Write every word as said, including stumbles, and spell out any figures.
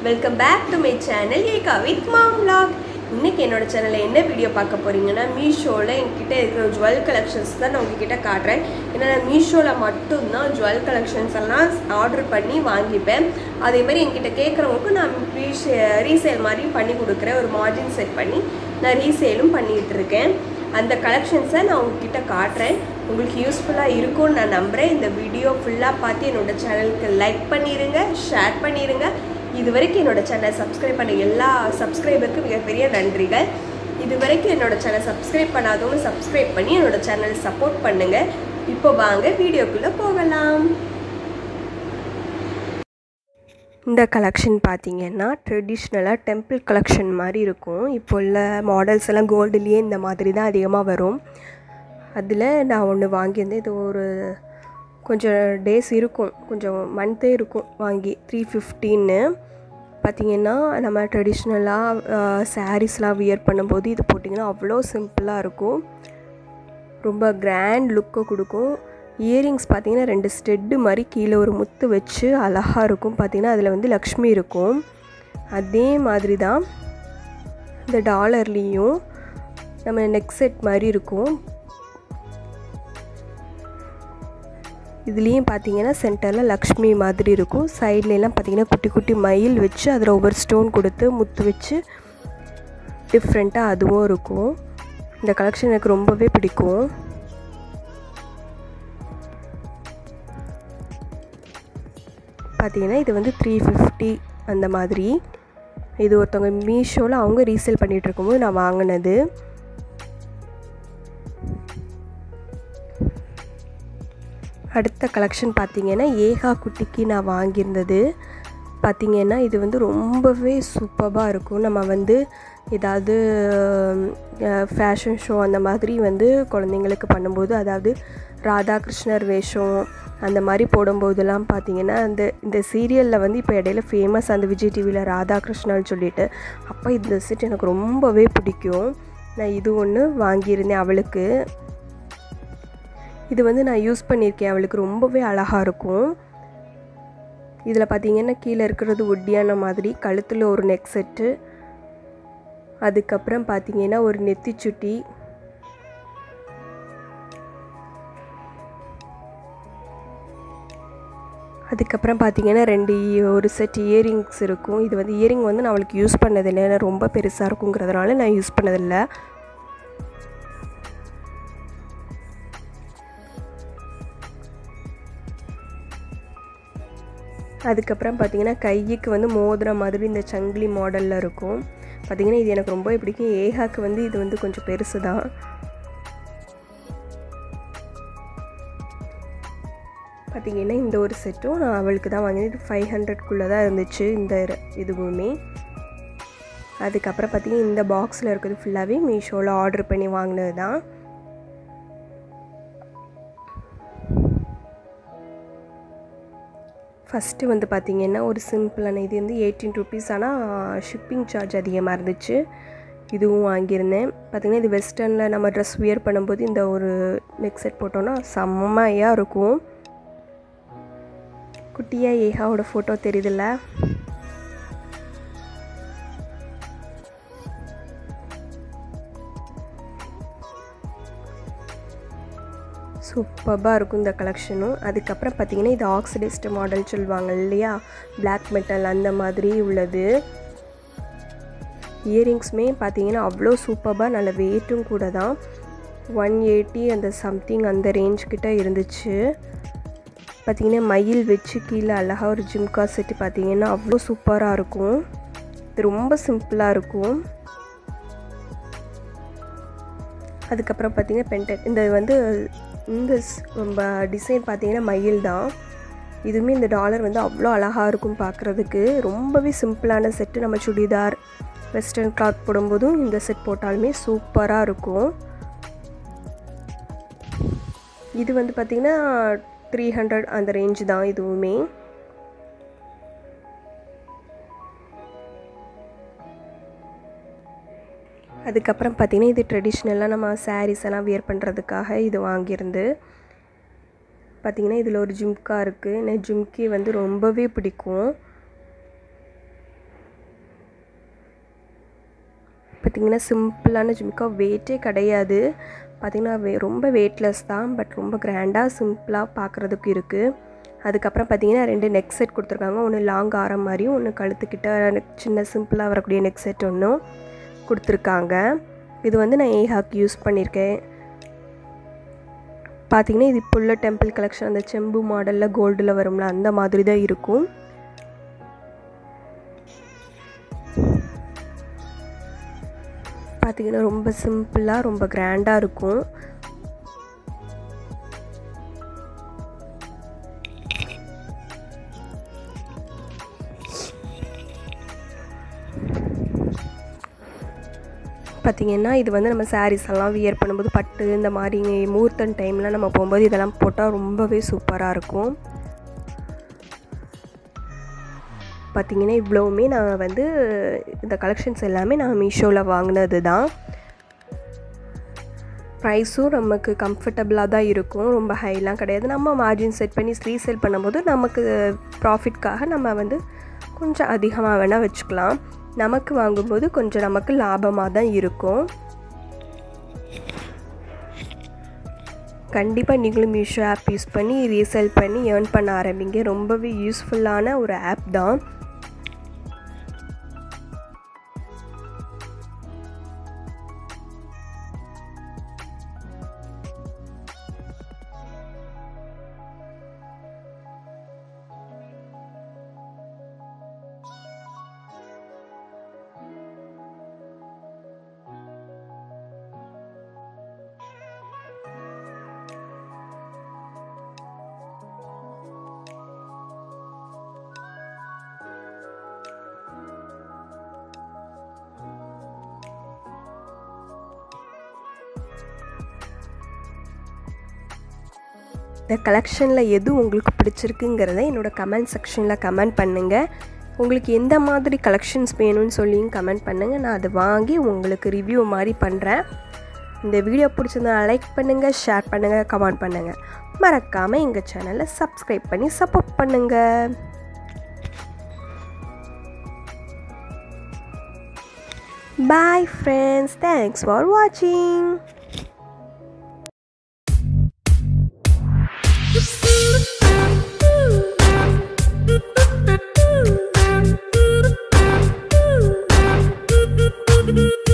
Welcome back to my channel Eka with Mom Vlog. இன்னைக்கு என்னோட சேனல்ல என்ன வீடியோ பார்க்க போறீங்கன்னா மீஷோல என்கிட்ட இருக்கிற ஜுவல் கலெக்ஷன்ஸ் தான் நான் உங்ககிட்ட காட்றேன். ஏன்னா நான் மீஷோல மட்டும் தான் ஜுவல் கலெக்ஷன்ஸ் எல்லாம் ஆர்டர் பண்ணி வாங்கிப்பேன். அதே மாதிரி என்கிட்ட கேக்குறவங்களுக்கு நான் ரீசேல் மாதிரி பண்ணி கொடுக்கிறேன். ஒரு மார்ஜின் செட் பண்ணி நான் ரீசேலும் பண்ணிட்டு இருக்கேன். அந்த கலெக்ஷன்ஸை நான் உங்ககிட்ட காட்றேன். உங்களுக்கு யூஸ்ஃபுல்லா இருக்கும்னு நான் நம்புறேன். இந்த வீடியோ ஃபுல்லா பார்த்து என்னோட சேனலுக்கு லைக் பண்ணிருங்க, ஷேர் பண்ணிருங்க. இதுவரைக்கும் என்னோட சேனலை சப்ஸ்கிரைப் பண்ண எல்லா சப்ஸ்கிரைபருக்கு மிகப்பெரிய நன்றிகள். இதுவரைக்கும் என்னோட சேனலை சப்ஸ்கிரைப் பண்ணாதவங்க சப்ஸ்கிரைப் பண்ணி என்னோட சேனலை சப்போர்ட் பண்ணுங்க. இப்போ வாங்க வீடியோக்குள்ள போகலாம். இந்த கலெக்ஷன் பார்த்தீங்கன்னா ட்ரெடிஷ்னலாக டெம்பிள் கலெக்ஷன் மாதிரி இருக்கும். இப்போ உள்ள மாடல்ஸ் எல்லாம் கோல்டுலேயே இந்த மாதிரி தான் அதிகமாக வரும். அதில் நான் ஒன்று வாங்கியிருந்தேன். இது ஒரு கொஞ்சம் டேஸ் இருக்கும், கொஞ்சம் மந்த்தே இருக்கும் வாங்கி. த்ரீ ஃபிஃப்டின்னு பார்த்திங்கன்னா நம்ம ட்ரெடிஷ்னலாக சாரீஸ்லாம் வியர் பண்ணும்போது இது போட்டிங்கன்னா அவ்வளோ சிம்பிளாக இருக்கும், ரொம்ப கிராண்ட் லுக்கை கொடுக்கும். இயரிங்ஸ் பார்த்திங்கன்னா ரெண்டு ஸ்டெட்டு மாதிரி கீழே ஒரு முத்து வச்சு அழகாக இருக்கும். பார்த்திங்கன்னா அதில் வந்து லக்ஷ்மி இருக்கும். அதே மாதிரி தான் இந்த டாலர்லேயும் நம்ம நெக் செட் மாதிரி இருக்கும். இதுலேயும் பார்த்தீங்கன்னா சென்டரில் லக்ஷ்மி மாதிரி இருக்கும். சைட்லலாம் பார்த்தீங்கன்னா குட்டி குட்டி மயில் வச்சு அதில் ஒவ்வொரு ஸ்டோன் கொடுத்து முத்து வச்சு டிஃப்ரெண்ட்டாக அதுவும் இருக்கும். இந்த கலெக்ஷன் எனக்கு ரொம்பவே பிடிக்கும். பார்த்தீங்கன்னா இது வந்து த்ரீ ஃபிஃப்டி அந்த மாதிரி. இது ஒருத்தவங்க மீஷோவில் அவங்க ரீசேல் பண்ணிகிட்டு இருக்கும்போது நான் வாங்கினது. அடுத்த கலெக்ஷன் பார்த்திங்கன்னா ஏகா குட்டிக்கு நான் வாங்கியிருந்தது. பார்த்திங்கன்னா இது வந்து ரொம்பவே சூப்பராக இருக்கும். நம்ம வந்து ஏதாவது ஃபேஷன் ஷோ அந்த மாதிரி வந்து குழந்தைங்களுக்கு பண்ணும்போது, அதாவது ராதாகிருஷ்ணர் வேஷம் அந்த மாதிரி போடும்போதெல்லாம் பார்த்திங்கன்னா அந்த இந்த சீரியலில் வந்து இப்போ இடையில ஃபேமஸ் அந்த விஜய் டிவியில் ராதாகிருஷ்ணர்னு சொல்லிட்டு, அப்போ இந்த செட் எனக்கு ரொம்பவே பிடிக்கும். நான் இது ஒன்று வாங்கியிருந்தேன் அவளுக்கு. இது வந்து நான் யூஸ் பண்ணியிருக்கேன். அவளுக்கு ரொம்பவே அழகாக இருக்கும். இதில் பார்த்திங்கன்னா கீழே இருக்கிறது ஒட்டியான மாதிரி, கழுத்தில் ஒரு நெக் செட்டு, அதுக்கப்புறம் பார்த்திங்கன்னா ஒரு நெத்தி சுட்டி, அதுக்கப்புறம் பார்த்திங்கன்னா ரெண்டு ஒரு செட் இயரிங்ஸ் இருக்கும். இது வந்து இயரிங் வந்து நான் அவளுக்கு யூஸ் பண்ணதில்லை, ஏன்னா ரொம்ப பெருசாக இருக்குங்கிறதுனால நான் யூஸ் பண்ணதில்லை. அதுக்கப்புறம் பார்த்திங்கன்னா கைக்கு வந்து மோதிர மாதிரி இந்த சங்கிலி மாடலில் இருக்கும். பார்த்திங்கன்னா இது எனக்கு ரொம்ப பிடிக்கும். ஏகாக்கு வந்து இது வந்து கொஞ்சம் பெருசு தான். பார்த்திங்கன்னா இந்த ஒரு செட்டும் நான் அவளுக்கு தான் வாங்கினேன். இது ஃபைவ் ஹண்ட்ரட்குள்ளே தான் இருந்துச்சு இந்த இதுவுமே. அதுக்கப்புறம் பார்த்திங்கன்னா இந்த பாக்ஸில் இருக்கிறது ஃபுல்லாகவே மீஷோவில் ஆர்டர் பண்ணி வாங்கினது தான். ஃபஸ்ட்டு வந்து பார்த்திங்கன்னா ஒரு சிம்பிளான இது வந்து எயிட்டீன் ருபீஸ், ஆனால் ஷிப்பிங் சார்ஜ் அதிகமாக இருந்துச்சு. இதுவும் வாங்கியிருந்தேன். பார்த்திங்கன்னா இது வெஸ்டர்னில் நம்ம ட்ரெஸ் வியர் பண்ணும்போது இந்த ஒரு நெக் செட் போட்டோன்னா செம்மையாக இருக்கும். குட்டியாக ஏகாவோட ஃபோட்டோ தெரியுதுல்ல. சூப்பராக இருக்கும் இந்த கலெக்ஷனும். அதுக்கப்புறம் பார்த்திங்கன்னா இது ஆக்சிடைஸ்டு மாடல் சொல்லுவாங்க இல்லையா, பிளாக் மெட்டல் அந்த மாதிரி உள்ளது. இயரிங்ஸுமே பார்த்திங்கன்னா அவ்வளோ சூப்பராக, நல்ல வெயிட்டும் கூட தான். ஒன் எயிட்டி அந்த சம்திங் அந்த ரேஞ்ச் கிட்ட இருந்துச்சு. பார்த்திங்கன்னா மயில் வச்சு கீழே அழகாக ஒரு ஜிம்கா செட்டு பார்த்திங்கன்னா அவ்வளோ சூப்பராக இருக்கும். இது ரொம்ப சிம்பிளாக இருக்கும். அதுக்கப்புறம் பார்த்திங்கன்னா பென்டென்ட், இந்த வந்து இந்த டிசைன் பார்த்திங்கன்னா மயில் தான். இதுவுமே இந்த டாலர் வந்து அவ்வளோ அழகாக இருக்கும் பார்க்குறதுக்கு. ரொம்பவே சிம்பிளான செட்டு. நம்ம சுடிதார் வெஸ்டர்ன் கிளாத் போடும்போதும் இந்த செட் போட்டாலுமே சூப்பராக இருக்கும். இது வந்து பார்த்திங்கன்னா த்ரீ ஹண்ட்ரட் அந்த ரேஞ்சு தான் இதுவுமே. அதுக்கப்புறம் பார்த்திங்கன்னா இது ட்ரெடிஷ்னலாக நம்ம சாரீஸ் எல்லாம் வியர் பண்ணுறதுக்காக இது வாங்கியிருந்து. பார்த்திங்கன்னா இதில் ஒரு ஜும்கா இருக்குது. எனக்கு ஜும்கி வந்து ரொம்பவே பிடிக்கும். பார்த்திங்கன்னா சிம்பிளான ஜிமிக்கா, வெயிட்டே கிடையாது. பார்த்திங்கன்னா வே ரொம்ப வெயிட்லெஸ் தான், பட் ரொம்ப கிராண்டாக சிம்பிளாக பார்க்குறதுக்கு இருக்குது. அதுக்கப்புறம் பார்த்திங்கன்னா ரெண்டு நெக் செட் கொடுத்துருக்காங்க. ஒன்று லாங் ஆரம் மாதிரியும், ஒன்று கழுத்துக்கிட்ட சின்ன சிம்பிளாக வரக்கூடிய நெக் செட் ஒன்றும் கொடுத்துருக்காங்க. இது வந்து நான் ஏஹாக்கு யூஸ் பண்ணியிருக்கேன். பார்த்திங்கன்னா இது இப்போ உள்ள டெம்பிள் கலெக்ஷன், அந்த செம்பு மாடலில் கோல்டில் வரும்ல அந்த மாதிரி தான் இருக்கும். பார்த்திங்கன்னா ரொம்ப சிம்பிளாக ரொம்ப கிராண்டாக இருக்கும். பார்த்திங்கன்னா இது வந்து நம்ம சாரீஸ் எல்லாம் வியர் பண்ணும்போது, பட்டு இந்த மாதிரி முகூர்த்தம் டைம்லாம் நம்ம போகும்போது இதெல்லாம் போட்டால் ரொம்பவே சூப்பராக இருக்கும். பார்த்திங்கன்னா இவ்வளோவுமே நான் வந்து இந்த கலெக்ஷன்ஸ் எல்லாமே நான் மீஷோவில் வாங்கினது தான். ப்ரைஸும் நமக்கு கம்ஃபர்டபுளாக தான் இருக்கும், ரொம்ப ஹைலாம் கிடையாது. நம்ம மார்ஜின் செட் பண்ணி ரீசேல் பண்ணும்போது நமக்கு ப்ராஃபிட்காக நம்ம வந்து கொஞ்சம் அதிகமாக வேணால் வச்சுக்கலாம். நமக்கு வாங்கும்போது கொஞ்சம் நமக்கு லாபமாக தான் இருக்கும். கண்டிப்பாக நீங்களும் மீஷோ ஆப் யூஸ் பண்ணி ரீசேல் பண்ணி ஏர்ன் பண்ண ஆரம்பிங்க. ரொம்பவே யூஸ்ஃபுல்லான ஒரு ஆப் தான். இந்த கலெக்ஷனில் எது உங்களுக்கு பிடிச்சிருக்குங்கிறத என்னோடய கமெண்ட் செக்ஷனில் கமெண்ட் பண்ணுங்கள். உங்களுக்கு எந்த மாதிரி கலெக்ஷன்ஸ் வேணும்னு சொல்லியும் கமெண்ட் பண்ணுங்கள். நான் அதை வாங்கி உங்களுக்கு ரிவ்யூ மாதிரி பண்ணுறேன். இந்த வீடியோ பிடிச்சிருந்தா லைக் பண்ணுங்கள், ஷேர் பண்ணுங்கள், கமெண்ட் பண்ணுங்கள். மறக்காமல் எங்கள் சேனலை சப்ஸ்கிரைப் பண்ணி சப்போர்ட் பண்ணுங்கள். Bye friends, thanks for watching. Thank you.